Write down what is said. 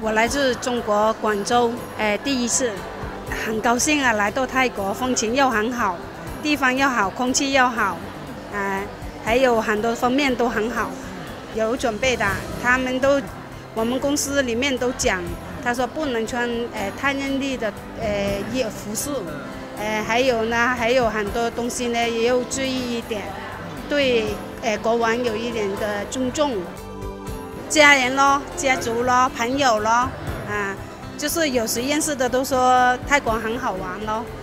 我来自中国广州，第一次，很高兴啊，来到泰国，风情又很好，地方又好，空气又好，还有很多方面都很好，有准备的，我们公司里面都讲，他说不能穿太艳丽的服饰，还有很多东西呢也要注意一点，对国王有一点的尊重。家人咯，家族咯，朋友咯，就是有时认识的都说泰国很好玩咯。